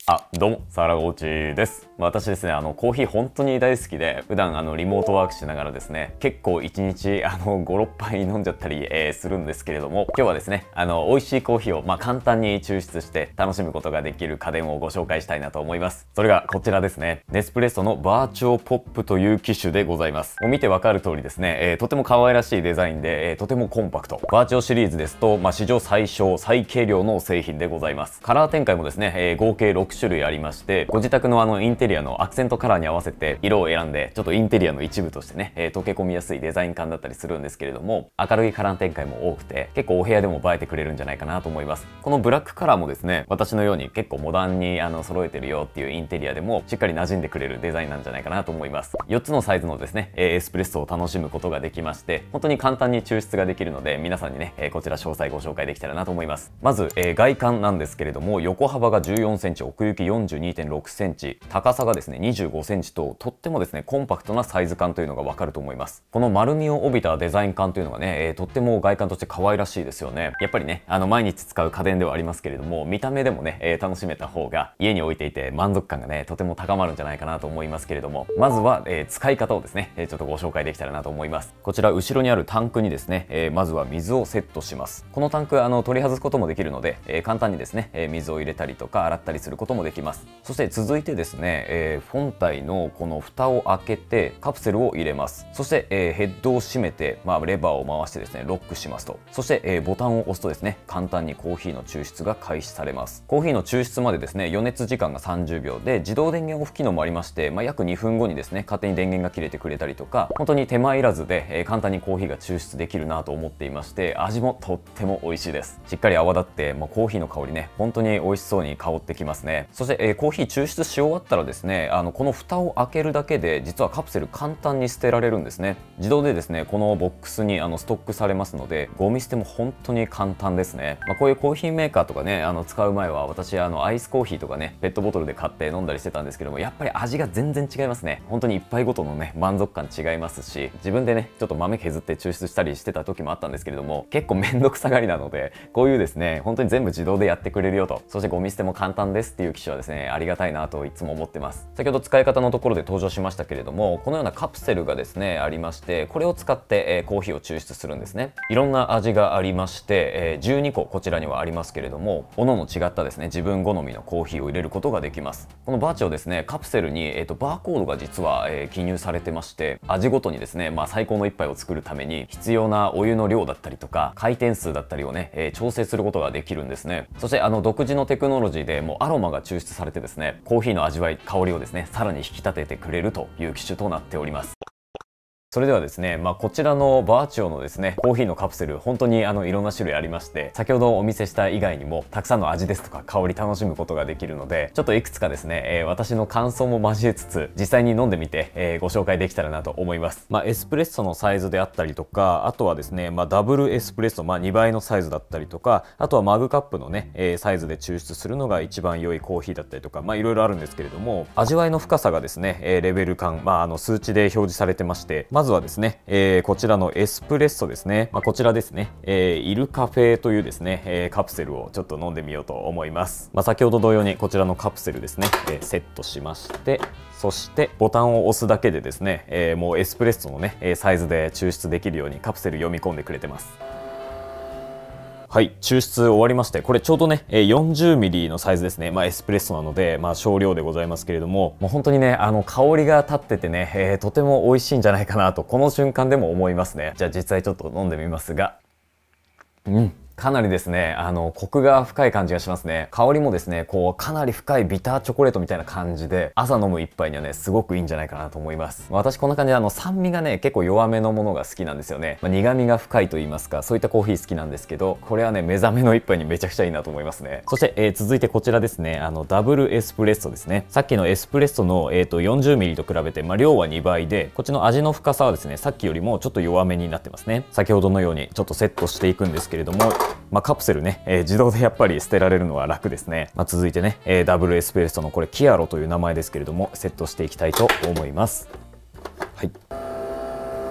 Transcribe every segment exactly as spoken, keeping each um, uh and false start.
あ、どうも、サラゴーチです。私ですね、あの、コーヒー本当に大好きで、普段あの、リモートワークしながらですね、結構いちにち、あの、ご、ろっぱい飲んじゃったり、えー、するんですけれども、今日はですね、あの、美味しいコーヒーを、まあ、簡単に抽出して楽しむことができる家電をご紹介したいなと思います。それがこちらですね。ネスプレッソのバーチョーポップという機種でございます。もう見てわかる通りですね、えー、とても可愛らしいデザインで、えー、とてもコンパクト。バーチョーシリーズですと、まあ、史上最小、最軽量の製品でございます。カラー展開もですね、えー、合計ろくしゅるいありまして、ご自宅のあのインテリアのアクセントカラーに合わせて色を選んでちょっとインテリアの一部としてね、えー、溶け込みやすいデザイン感だったりするんですけれども、明るいカラー展開も多くて結構お部屋でも映えてくれるんじゃないかなと思います。このブラックカラーもですね、私のように結構モダンにあの揃えてるよっていうインテリアでもしっかり馴染んでくれるデザインなんじゃないかなと思います。よっつのサイズのですねエスプレッソを楽しむことができまして、本当に簡単に抽出ができるので、皆さんにねこちら詳細ご紹介できたらなと思います。まず、えー、外観なんですけれども、横幅がじゅうよんセンチ、奥行き よんじゅうにてんろくセンチ、高さがですねにじゅうごセンチと、とってもですねコンパクトなサイズ感というのがわかると思います。この丸みを帯びたデザイン感というのがね、えー、とっても外観として可愛らしいですよね。やっぱりね、あの毎日使う家電ではありますけれども、見た目でもね、えー、楽しめた方が家に置いていて満足感がねとても高まるんじゃないかなと思いますけれども、まずは、えー、使い方をですね、えー、ちょっとご紹介できたらなと思います。こちら後ろにあるタンクにですね、えー、まずは水をセットします。このタンクあの取り外すこともできるので、えー、簡単にですね、えー、水を入れたりとか洗ったりすることもできます。そして続いてですね、えー、本体のこの蓋を開けてカプセルを入れます。そして、えー、ヘッドを閉めて、まあ、レバーを回してですねロックしますと。そして、えー、ボタンを押すとですね、簡単にコーヒーの抽出が開始されます。コーヒーの抽出までですね予熱時間がさんじゅうびょうで、自動電源オフ機能もありまして、まあ、約にふんごにですね勝手に電源が切れてくれたりとか、本当に手間いらずで、えー、簡単にコーヒーが抽出できるなと思っていまして、味もとっても美味しいです。しっかり泡立って、まあ、コーヒーの香りね本当に美味しそうに香ってきますね。そして、えー、コーヒー抽出し終わったらですね、あのこの蓋を開けるだけで実はカプセル簡単に捨てられるんですね。自動でですねこのボックスにあのストックされますので、ゴミ捨ても本当に簡単ですね。まあ、こういうコーヒーメーカーとかねあの使う前は、私あのアイスコーヒーとかねペットボトルで買って飲んだりしてたんですけども、やっぱり味が全然違いますね。本当に一杯ごとのね満足感違いますし、自分でねちょっと豆削って抽出したりしてた時もあったんですけれども、結構めんどくさがりなので、こういうですね本当に全部自動でやってくれるよと、そしてゴミ捨ても簡単ですっていう機種はですねありがたいなといつも思ってます。先ほど使い方のところで登場しましたけれども、このようなカプセルがですねありまして、これを使って、えー、コーヒーを抽出するんですね。いろんな味がありまして、えー、じゅうにここちらにはありますけれども、各々違ったですね自分好みのコーヒーを入れることができます。このバーチョーですね、カプセルに、えー、とバーコードが実は、えー、記入されてまして、味ごとにですね、まあ、最高の一杯を作るために必要なお湯の量だったりとか回転数だったりをね、えー、調整することができるんですね。そしてあの独自のテクノロジーでもうアロマが抽出されてですね、コーヒーの味わい香りをですねさらに引き立ててくれるという機種となっております。それではですね、まあ、こちらのバーチョーのですねコーヒーのカプセル、本当にあのいろんな種類ありまして、先ほどお見せした以外にもたくさんの味ですとか香り楽しむことができるので、ちょっといくつかですね、えー、私の感想も交えつつ実際に飲んでみて、えー、ご紹介できたらなと思います。まあ、エスプレッソのサイズであったりとか、あとはですね、まあ、ダブルエスプレッソ、まあ、にばいのサイズだったりとか、あとはマグカップのね、えー、サイズで抽出するのが一番良いコーヒーだったりとか、まあいろいろあるんですけれども、味わいの深さがですね、えー、レベル感、まあ、あの数値で表示されてまして、まずはですね、えーえー、こちらのエスプレッソですね、まあ、こちらですね、えー、イルカフェというですね、えー、カプセルをちょっと飲んでみようと思います。まあ、先ほど同様にこちらのカプセルですね、えー、セットしまして、そしてボタンを押すだけでですね、えー、もうエスプレッソのねサイズで抽出できるようにカプセル読み込んでくれてます。はい、抽出終わりまして、これちょうどね、よんじゅうミリのサイズですね。まあエスプレッソなので、まあ少量でございますけれども、もう本当にね、あの香りが立っててね、えー、とても美味しいんじゃないかなと、この瞬間でも思いますね。じゃあ実際ちょっと飲んでみますが、うん。かなりですね、あの、コクが深い感じがしますね。香りもですね、こう、かなり深いビターチョコレートみたいな感じで、朝飲む一杯にはね、すごくいいんじゃないかなと思います。私こんな感じで、あの、酸味がね、結構弱めのものが好きなんですよね。まあ、苦味が深いと言いますか、そういったコーヒー好きなんですけど、これはね、目覚めの一杯にめちゃくちゃいいなと思いますね。そして、えー、続いてこちらですね、あの、ダブルエスプレッソですね。さっきのエスプレッソの、えーと、よんじゅうミリと比べて、まあ、量はにばいで、こっちの味の深さはですね、さっきよりもちょっと弱めになってますね。先ほどのように、ちょっとセットしていくんですけれども、まあ、カプセルね、えー、自動でやっぱり捨てられるのは楽ですね。まあ、続いてね、えー、ダブルエスプレッソのこれキアロという名前ですけれども、セットしていきたいと思います。はい。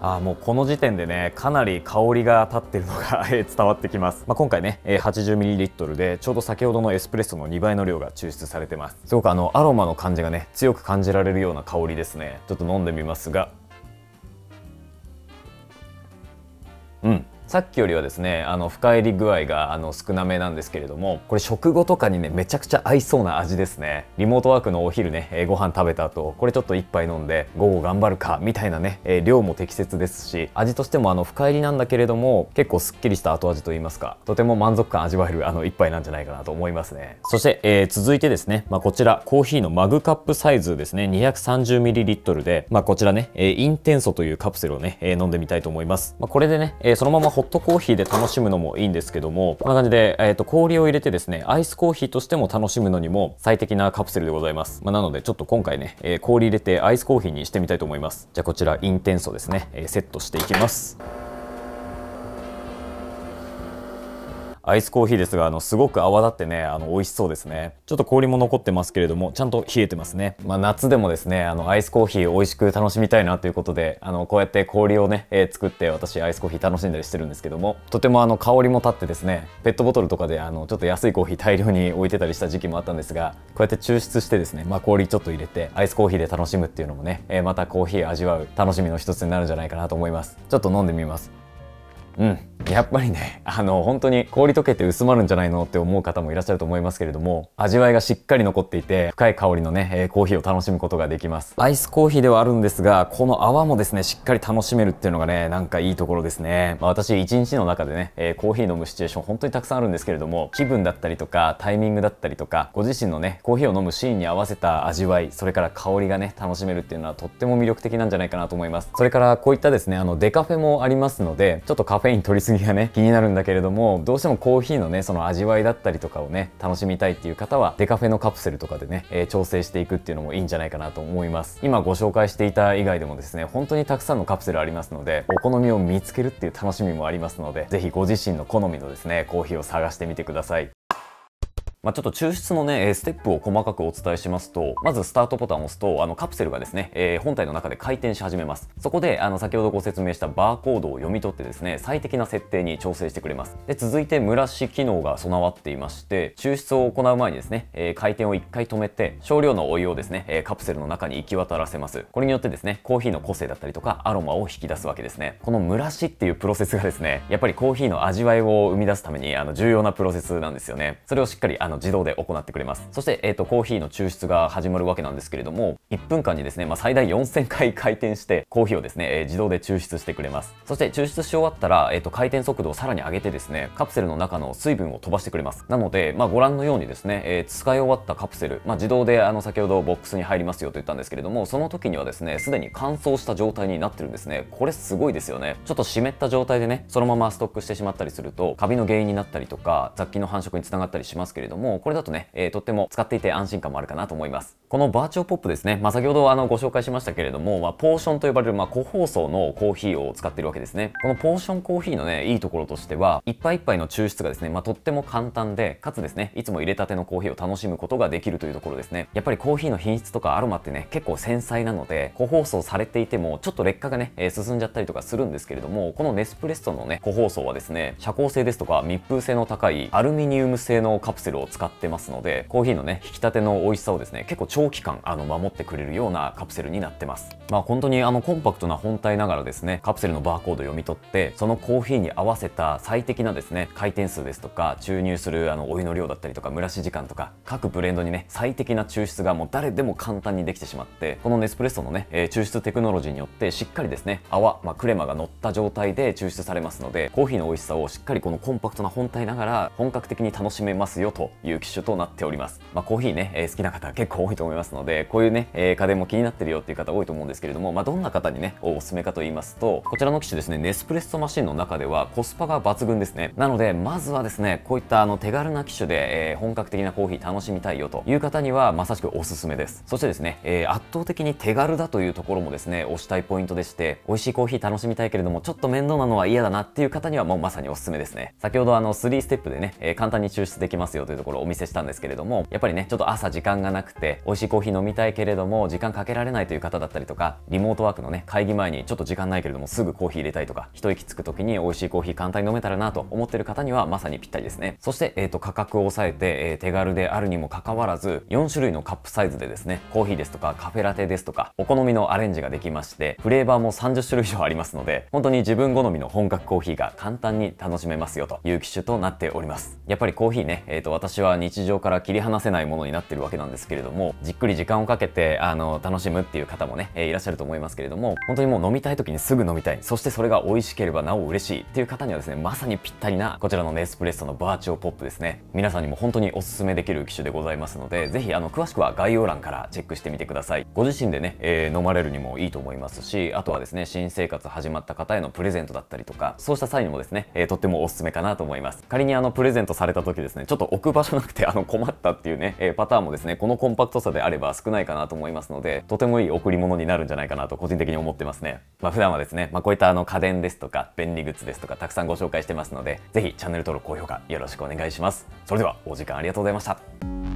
あーもうこの時点でねかなり香りが立ってるのが伝わってきます。まあ、今回ね はちじゅうミリリットル でちょうど先ほどのエスプレッソのにばいの量が抽出されてます。すごくあのアロマの感じがね強く感じられるような香りですね。ちょっと飲んでみますが、うん、さっきよりはですねあの深入り具合があの少なめなんですけれども、これ食後とかにねめちゃくちゃ合いそうな味ですね。リモートワークのお昼ね、えー、ご飯食べた後これちょっと一杯飲んで午後頑張るかみたいなね、えー、量も適切ですし、味としてもあの深入りなんだけれども結構すっきりした後味といいますか、とても満足感味わえるあの一杯なんじゃないかなと思いますね。そして、えー、続いてですね、まあ、こちらコーヒーのマグカップサイズですね にひゃくさんじゅうミリリットル で、まあ、こちらね、えー、インテンソというカプセルをね、えー、飲んでみたいと思います。まあ、これでね、えー、そのままホットコーヒーで楽しむのもいいんですけども、こんな感じで、えー、と氷を入れてですねアイスコーヒーとしても楽しむのにも最適なカプセルでございます。まあ、なのでちょっと今回ね、えー、氷入れてアイスコーヒーにしてみたいと思います。じゃあこちらインテンソですね、えー、セットしていきます。アイスコーヒーですが、あのすごく泡立ってねあの美味しそうですね。ちょっと氷も残ってますけれどもちゃんと冷えてますね。まあ、夏でもですねあのアイスコーヒー美味しく楽しみたいなということで、あのこうやって氷をね、えー、作って私アイスコーヒー楽しんだりしてるんですけども、とてもあの香りも立ってですね、ペットボトルとかであのちょっと安いコーヒー大量に置いてたりした時期もあったんですが、こうやって抽出してですね、まあ、氷ちょっと入れてアイスコーヒーで楽しむっていうのもね、えー、またコーヒー味わう楽しみの一つになるんじゃないかなと思います。ちょっと飲んでみます。うん、やっぱりねあの本当に氷溶けて薄まるんじゃないのって思う方もいらっしゃると思いますけれども、味わいがしっかり残っていて深い香りのね、えー、コーヒーを楽しむことができます。アイスコーヒーではあるんですが、この泡もですねしっかり楽しめるっていうのがねなんかいいところですね。まあ、私一日の中でね、えー、コーヒー飲むシチュエーション本当にたくさんあるんですけれども、気分だったりとかタイミングだったりとかご自身のねコーヒーを飲むシーンに合わせた味わい、それから香りがね楽しめるっていうのはとっても魅力的なんじゃないかなと思います。それからこういったですねあのデカフェもありますので、ちょっとカフェイン取りすぎがね気になるんだけれども、どうしてもコーヒーのねその味わいだったりとかをね楽しみたいっていう方はデカフェのカプセルとかでね、えー、調整していくっていうのもいいんじゃないかなと思います。今ご紹介していた以外でもですね本当にたくさんのカプセルありますので、お好みを見つけるっていう楽しみもありますので、ぜひご自身の好みのですねコーヒーを探してみてください。まあ、ちょっと抽出のね、ステップを細かくお伝えしますと、まずスタートボタンを押すと、あのカプセルがですね、えー、本体の中で回転し始めます。そこで、あの先ほどご説明したバーコードを読み取ってですね、最適な設定に調整してくれます。で、続いて蒸らし機能が備わっていまして、抽出を行う前にですね、えー、回転をいっかい止めて、少量のお湯をですね、えー、カプセルの中に行き渡らせます。これによってですね、コーヒーの個性だったりとか、アロマを引き出すわけですね。この蒸らしっていうプロセスがですね、やっぱりコーヒーの味わいを生み出すために、あの重要なプロセスなんですよね。それをしっかりあの自動で行ってくれます。そして、えーと、コーヒーの抽出が始まるわけなんですけれども、いっぷんかんにですね、まあ、最大よんせんかい回転してコーヒーをですね、えー、自動で抽出してくれます。そして抽出し終わったら、えーと、回転速度をさらに上げてですね、カプセルの中の水分を飛ばしてくれます。なので、まあ、ご覧のようにですね、えー、使い終わったカプセル、まあ、自動であの先ほどボックスに入りますよと言ったんですけれども、その時にはですね、すでに乾燥した状態になってるんですね。これすごいですよね。ちょっと湿った状態でね、そのままストックしてしまったりすると、カビの原因になったりとか、雑菌の繁殖につながったりしますけれども、これだとね、えー、とっても使っていて安心感もあるかなと思います。このバーチオポップですね、まあ、先ほどあのご紹介しましたけれども、まあ、ポーションと呼ばれる、まあ、個包装のコーヒーを使っているわけですね。このポーションコーヒーのね、いいところとしては、一杯一杯の抽出がですね、まあ、とっても簡単で、かつですね、いつも入れたてのコーヒーを楽しむことができるというところですね。やっぱりコーヒーの品質とかアロマってね、結構繊細なので、個包装されていても、ちょっと劣化がね、えー、進んじゃったりとかするんですけれども、このネスプレッソのね、個包装はですね、遮光性ですとか密封性の高いアルミニウム製のカプセルを使ってますので、コーヒーのね、引き立ての美味しさをですね、結構長期間あの守ってくれるようなカプセルになってます。まあ本当にあのコンパクトな本体ながらですね、カプセルのバーコードを読み取って、そのコーヒーに合わせた最適なですね、回転数ですとか、注入するあのお湯の量だったりとか、蒸らし時間とか、各ブレンドにね、最適な抽出がもう誰でも簡単にできてしまって、このネスプレッソのね、えー、抽出テクノロジーによってしっかりですね、泡、まあ、クレマが乗った状態で抽出されますので、コーヒーの美味しさをしっかりこのコンパクトな本体ながら本格的に楽しめますよという機種となっております。まあ、コーヒーね、えー、好きな方結構多いと思いますので、こういうね、えー、家電も気になってるよっていう方多いと思うんですけれども、まあ、どんな方にね、おすすめかと言いますと、こちらの機種ですね、ネスプレッソマシンの中ではコスパが抜群ですね。なので、まずはですね、こういったあの手軽な機種で、えー、本格的なコーヒー楽しみたいよという方には、まさしくおすすめです。そしてですね、えー、圧倒的に手軽だというところもですね、推したいポイントでして、美味しいコーヒー楽しみたいけれども、ちょっと面倒なのは嫌だなっていう方にはもうまさにおすすめですね。先ほどあのさんステップでね、えー、簡単に抽出できますよというとところをお見せしたんですけれども、やっぱりねちょっと朝時間がなくて美味しいコーヒー飲みたいけれども時間かけられないという方だったりとか、リモートワークのね会議前にちょっと時間ないけれどもすぐコーヒー入れたいとか、一息つく時に美味しいコーヒー簡単に飲めたらなと思ってる方にはまさにぴったりですね。そして、えー、と価格を抑えて、えー、手軽であるにもかかわらずよん種類のカップサイズでですね、コーヒーですとかカフェラテですとかお好みのアレンジができまして、フレーバーもさんじゅっしゅるい以上ありますので、本当に自分好みの本格コーヒーが簡単に楽しめますよという機種となっております。やっぱりコーヒーね、えー、と私は日常から切り離せないものになってるわけなんですけれども、じっくり時間をかけてあの楽しむっていう方もね、えー、いらっしゃると思いますけれども、本当にもう飲みたい時にすぐ飲みたい、そしてそれが美味しければなお嬉しいっていう方にはですね、まさにぴったりなこちらのネスプレッソのバーチオポップですね。皆さんにも本当におすすめできる機種でございますので、ぜひあの詳しくは概要欄からチェックしてみてください。ご自身でね、えー、飲まれるにもいいと思いますし、あとはですね新生活始まった方へのプレゼントだったりとか、そうした際にもですね、えー、とってもおすすめかなと思います。仮にあのプレゼントされた時ですね、ちょっと置く場所なくてあの困ったっていうね、えー、パターンもですねこのコンパクトさであれば少ないかなと思いますので、とてもいい贈り物になるんじゃないかなと個人的に思ってますね。まあ普段はですね、まあ、こういったあの家電ですとか便利グッズですとかたくさんご紹介してますので、ぜひチャンネル登録高評価よろしくお願いします。それではお時間ありがとうございました。